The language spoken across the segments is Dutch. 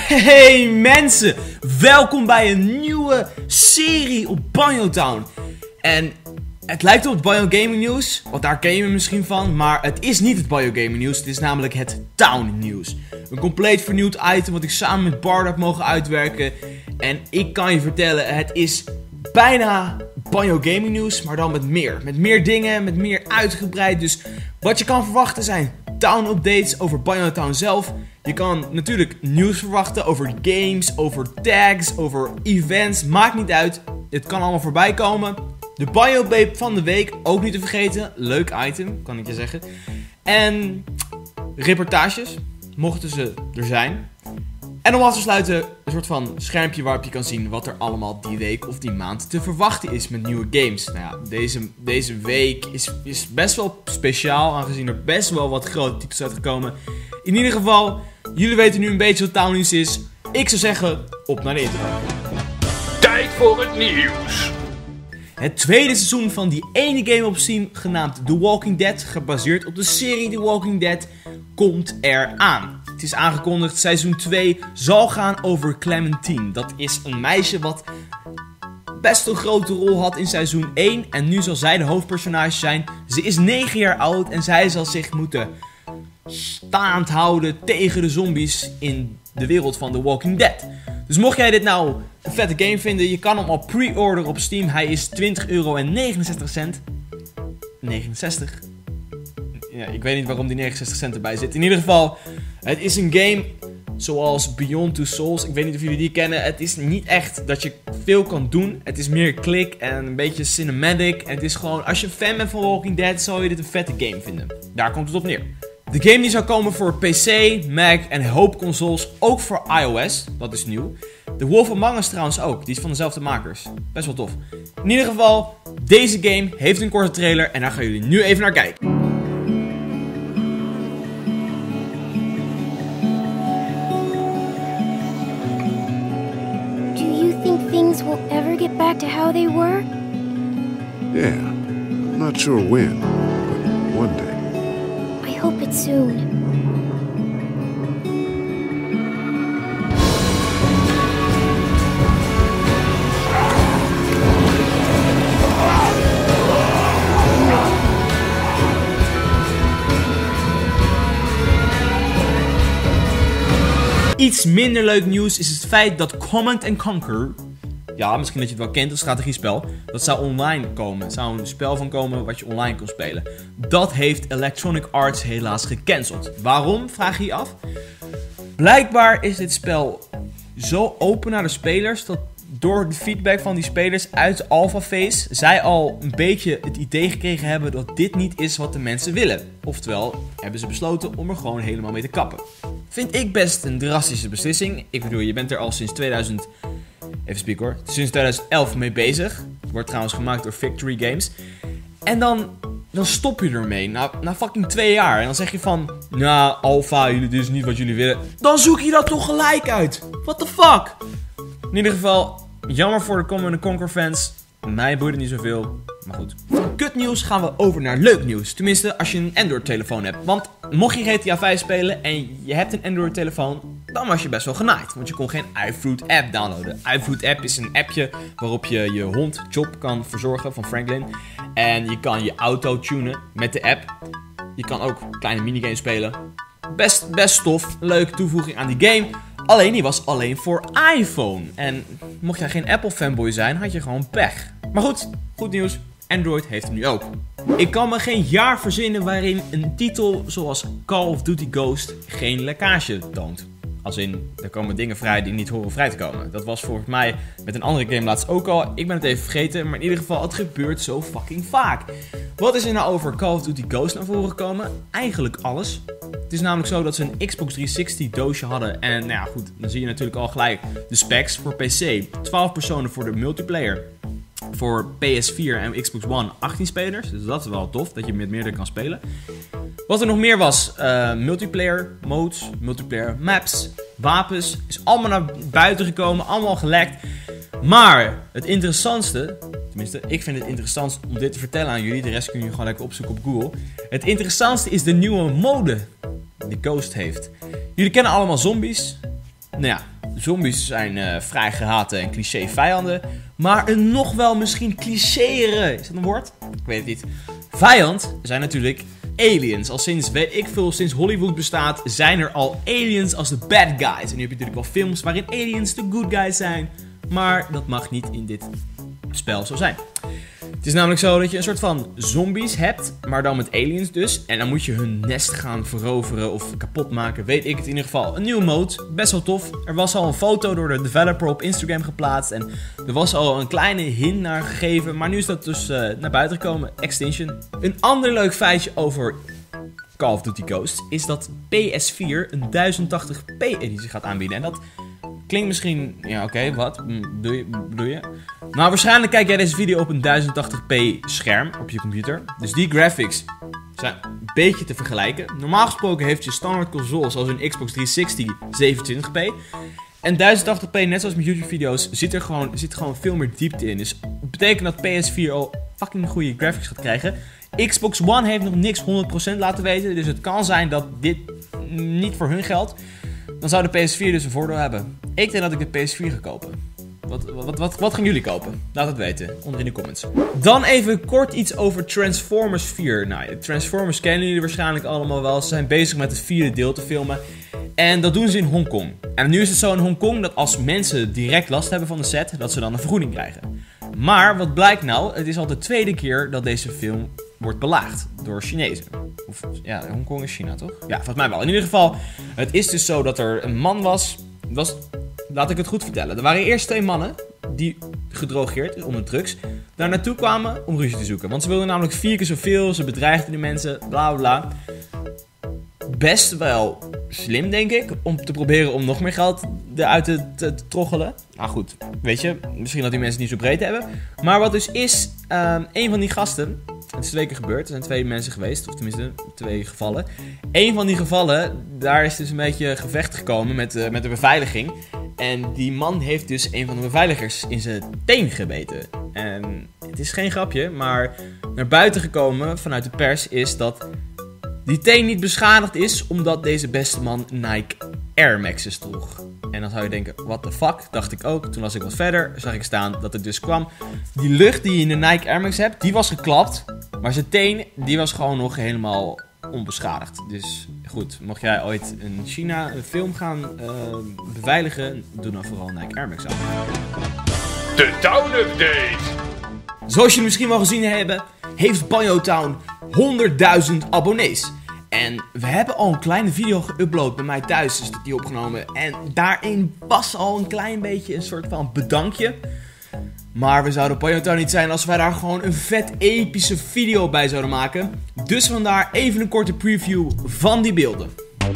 Hey mensen, welkom bij een nieuwe serie op Banjo Town. En het lijkt op het Banjo Gaming News, want daar ken je me misschien van. Maar het is niet het Banjo Gaming News, het is namelijk het Town News. Een compleet vernieuwd item wat ik samen met Bart heb mogen uitwerken. En ik kan je vertellen, het is bijna Banjo Gaming News, maar dan met meer. Met meer dingen, met meer uitgebreid. Dus wat je kan verwachten zijn Town updates over Banjo Town zelf. Je kan natuurlijk nieuws verwachten over games, over tags, over events. Maakt niet uit. Het kan allemaal voorbij komen. De Banjo Babe van de week, ook niet te vergeten. Leuk item, kan ik je zeggen. En reportages, mochten ze er zijn. En om af te sluiten, een soort van schermpje waarop je kan zien wat er allemaal die week of die maand te verwachten is met nieuwe games. Nou ja, deze week is best wel speciaal, aangezien er best wel wat grote titels uitgekomen. In ieder geval, jullie weten nu een beetje wat Town News is. Ik zou zeggen, op naar de intro. Tijd voor het nieuws. Het tweede seizoen van die ene game op Steam, genaamd The Walking Dead, gebaseerd op de serie The Walking Dead, komt eraan. Het is aangekondigd, seizoen 2 zal gaan over Clementine. Dat is een meisje wat best een grote rol had in seizoen 1 en nu zal zij de hoofdpersonage zijn. Ze is 9 jaar oud en zij zal zich moeten staand houden tegen de zombies in de wereld van The Walking Dead. Dus mocht jij dit nou een vette game vinden, je kan hem al pre-orderen op Steam. Hij is €20,69. 69? Ja, ik weet niet waarom die 69 cent erbij zit. In ieder geval, het is een game zoals Beyond Two Souls. Ik weet niet of jullie die kennen. Het is niet echt dat je veel kan doen. Het is meer klik en een beetje cinematic. En het is gewoon, als je een fan bent van Walking Dead, zal je dit een vette game vinden. Daar komt het op neer. De game die zou komen voor PC, Mac en een hoop consoles, ook voor iOS. Dat is nieuw. The Wolf Among Us trouwens ook. Die is van dezelfde makers. Best wel tof. In ieder geval, deze game heeft een korte trailer en daar gaan jullie nu even naar kijken. Things will ever get back to how they were? Yeah, I'm not sure when, but one day. I hope it's soon. Iets minder leuk nieuws is het feit dat Command & Conquer, ja, misschien dat je het wel kent, een strategiespel, dat zou online komen. Er zou een spel van komen wat je online kon spelen. Dat heeft Electronic Arts helaas gecanceld. Waarom, vraag je je af? Blijkbaar is dit spel zo open naar de spelers dat door de feedback van die spelers uit de alpha phase zij al een beetje het idee gekregen hebben dat dit niet is wat de mensen willen. Oftewel, hebben ze besloten om er gewoon helemaal mee te kappen. Vind ik best een drastische beslissing. Ik bedoel, je bent er al sinds 2011 mee bezig. Wordt trouwens gemaakt door Victory Games. En dan stop je ermee na fucking 2 jaar. En dan zeg je van, nou, alpha, dit is niet wat jullie willen. Dan zoek je dat toch gelijk uit. What the fuck? In ieder geval, jammer voor de Command & Conquer fans. Mij boeit het niet zoveel, maar goed. Van kutnieuws gaan we over naar leuk nieuws. Tenminste, als je een Android-telefoon hebt. Want mocht je GTA 5 spelen en je hebt een Android-telefoon, dan was je best wel genaaid. Want je kon geen iFruit app downloaden. iFruit app is een appje waarop je je hond Chop kan verzorgen van Franklin. En je kan je auto tunen met de app. Je kan ook kleine minigames spelen. Best tof. Leuke toevoeging aan die game. Alleen die was alleen voor iPhone. En mocht jij geen Apple fanboy zijn, had je gewoon pech. Maar goed nieuws. Android heeft hem nu ook. Ik kan me geen jaar verzinnen waarin een titel zoals Call of Duty Ghost geen lekkage toont. Als in, er komen dingen vrij die niet horen vrij te komen. Dat was volgens mij met een andere game laatst ook al. Ik ben het even vergeten, maar in ieder geval, het gebeurt zo fucking vaak. Wat is er nou over Call of Duty Ghost naar voren gekomen? Eigenlijk alles. Het is namelijk zo dat ze een Xbox 360 doosje hadden. En nou ja, goed, dan zie je natuurlijk al gelijk de specs voor PC. 12 personen voor de multiplayer. Voor PS4 en Xbox One 18 spelers. Dus dat is wel tof, dat je met meerdere kan spelen. Wat er nog meer was, multiplayer modes, multiplayer maps, wapens. Is allemaal naar buiten gekomen, allemaal gelekt. Maar het interessantste, tenminste ik vind het interessant om dit te vertellen aan jullie. De rest kun je gewoon lekker opzoeken op Google. Het interessantste is de nieuwe mode die Ghost heeft. Jullie kennen allemaal zombies. Nou ja, zombies zijn vrij gehate en cliché vijanden. Maar een nog wel misschien clichéere, is dat een woord? Ik weet het niet. Vijand zijn natuurlijk aliens. Al sinds, weet ik veel, sinds Hollywood bestaat, zijn er al aliens als de bad guys. En nu heb je natuurlijk wel films waarin aliens de good guys zijn. Maar dat mag niet in dit spel zo zijn. Het is namelijk zo dat je een soort van zombies hebt, maar dan met aliens dus. En dan moet je hun nest gaan veroveren of kapot maken, weet ik het in ieder geval. Een nieuwe mode, best wel tof. Er was al een foto door de developer op Instagram geplaatst. En er was al een kleine hint naar gegeven, maar nu is dat dus naar buiten gekomen. Extinction. Een ander leuk feitje over Call of Duty Ghosts is dat PS4 een 1080p editie gaat aanbieden. En dat klinkt misschien, ja oké, wat bedoel je? Nou, waarschijnlijk kijk jij deze video op een 1080p scherm op je computer. Dus die graphics zijn een beetje te vergelijken. Normaal gesproken heeft je standaard console, zoals een Xbox 360, 27p. En 1080p, net zoals met YouTube video's, zit gewoon veel meer diepte in. Dus dat betekent dat PS4 al fucking goede graphics gaat krijgen. Xbox One heeft nog niks 100% laten weten. Dus het kan zijn dat dit niet voor hun geldt. Dan zou de PS4 dus een voordeel hebben. Ik denk dat ik de PS4 ga kopen. Wat gaan jullie kopen? Laat het weten, onder in de comments. Dan even kort iets over Transformers 4. Nou, de Transformers kennen jullie waarschijnlijk allemaal wel. Ze zijn bezig met het 4e deel te filmen. En dat doen ze in Hongkong. En nu is het zo in Hongkong dat als mensen direct last hebben van de set, dat ze dan een vergoeding krijgen. Maar wat blijkt nou? Het is al de tweede keer dat deze film wordt belaagd door Chinezen. Of ja, Hongkong is China, toch? Ja, volgens mij wel. In ieder geval, het is dus zo dat er een man was. Laat ik het goed vertellen. Er waren eerst 2 mannen die gedrogeerd onder drugs daar naartoe kwamen om ruzie te zoeken. Want ze wilden namelijk 4 keer zoveel. Ze bedreigden de mensen, bla bla. Best wel slim, denk ik, om te proberen om nog meer geld eruit te troggelen. Nou goed, weet je, misschien dat die mensen het niet zo breed hebben. Maar wat dus is, een van die gasten, het is 2 keer gebeurd, er zijn 2 mensen geweest, of tenminste 2 gevallen. Eén van die gevallen, daar is dus een beetje gevecht gekomen met de beveiliging. En die man heeft dus een van de beveiligers in zijn teen gebeten. En het is geen grapje, maar naar buiten gekomen vanuit de pers is dat die teen niet beschadigd is omdat deze beste man Nike Air Max's droeg. En dan zou je denken, what the fuck, dacht ik ook. Toen was ik wat verder, zag ik staan dat het dus kwam. Die lucht die je in de Nike Air Max hebt, die was geklapt. Maar zijn teen, die was gewoon nog helemaal onbeschadigd. Dus goed, mocht jij ooit in China een film gaan beveiligen, doe dan vooral Nike Air Max aan. De Town Update. Zoals jullie misschien wel gezien hebben, heeft Banjo Town 100.000 abonnees. En we hebben al een kleine video geüpload bij mij thuis, dus die opgenomen. En daarin was al een klein beetje een soort van bedankje. Maar we zouden Banjo Town niet zijn als wij daar gewoon een vet epische video bij zouden maken. Dus vandaar even een korte preview van die beelden.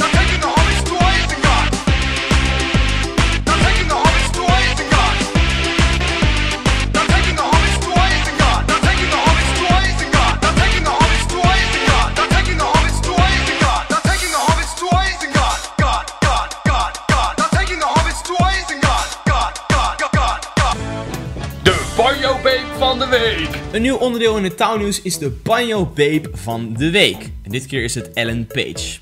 Banjo Babe van de week. Een nieuw onderdeel in het Town News is de Banjo Babe van de week. En dit keer is het Ellen Page.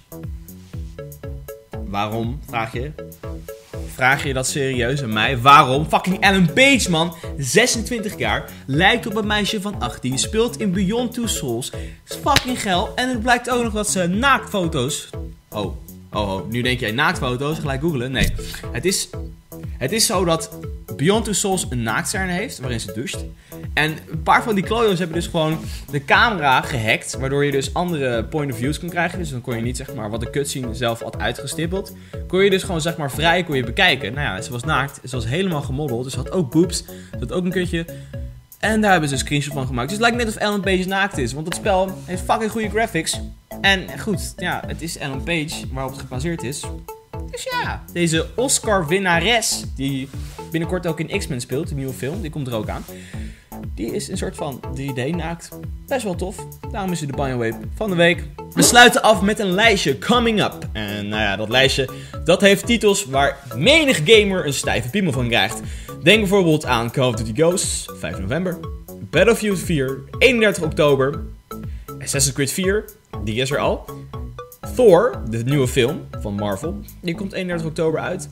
Waarom, vraag je? Vraag je dat serieus aan mij? Waarom? Fucking Ellen Page, man. 26 jaar, lijkt op een meisje van 18, speelt in Beyond Two Souls. Is fucking geil. En het blijkt ook nog dat ze naaktfoto's... Oh, nu denk jij naaktfoto's, gelijk googlen. Nee, het is zo dat Beyond Two Souls een naaktscène heeft, waarin ze doucht. En een paar van die klojo's hebben dus gewoon de camera gehackt, waardoor je dus andere point of views kon krijgen. Dus dan kon je niet, zeg maar, wat de cutscene zelf had uitgestippeld, kon je dus gewoon, zeg maar, vrij kon je bekijken. Nou ja, ze was naakt, ze was helemaal gemodeld, dus ze had ook boobs, ze had ook een kutje. En daar hebben ze een screenshot van gemaakt. Dus het lijkt net of Ellen Page naakt is, want het spel heeft fucking goede graphics. En goed, ja, het is Ellen Page waarop het gebaseerd is. Dus ja, deze Oscar-winnares, die binnenkort ook in X-Men speelt, de nieuwe film, die komt er ook aan. Die is een soort van 3D-naakt. Best wel tof. Daarom is hij de Banjo Babe van de week. We sluiten af met een lijstje coming up. En nou ja, dat lijstje, dat heeft titels waar menig gamer een stijve piemel van krijgt. Denk bijvoorbeeld aan Call of Duty Ghosts, 5 november. Battlefield 4, 31 oktober. Assassin's Creed 4, die is er al. Thor, de nieuwe film van Marvel, die komt 31 oktober uit.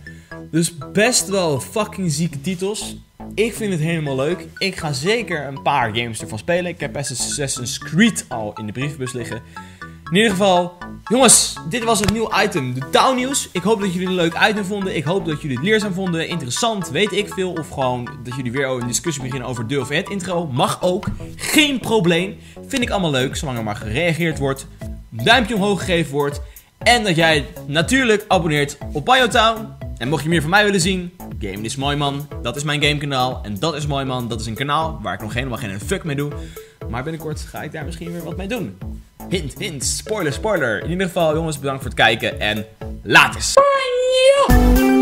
Dus best wel fucking zieke titels. Ik vind het helemaal leuk. Ik ga zeker een paar games ervan spelen. Ik heb Assassin's Creed al in de brievenbus liggen. In ieder geval, jongens, dit was het nieuwe item, de Town News. Ik hoop dat jullie het een leuk item vonden. Ik hoop dat jullie het leerzaam vonden, interessant, weet ik veel. Of gewoon dat jullie weer een discussie beginnen over de of het intro. Mag ook, geen probleem. Vind ik allemaal leuk, zolang er maar gereageerd wordt. Duimpje omhoog gegeven wordt. En dat jij natuurlijk abonneert op BioTown. En mocht je meer van mij willen zien, Game is mooi man. Dat is mijn gamekanaal. En dat is mooi man. Dat is een kanaal waar ik nog helemaal geen fuck mee doe. Maar binnenkort ga ik daar misschien weer wat mee doen. Hint, hint, spoiler, spoiler. In ieder geval, jongens, bedankt voor het kijken en laters.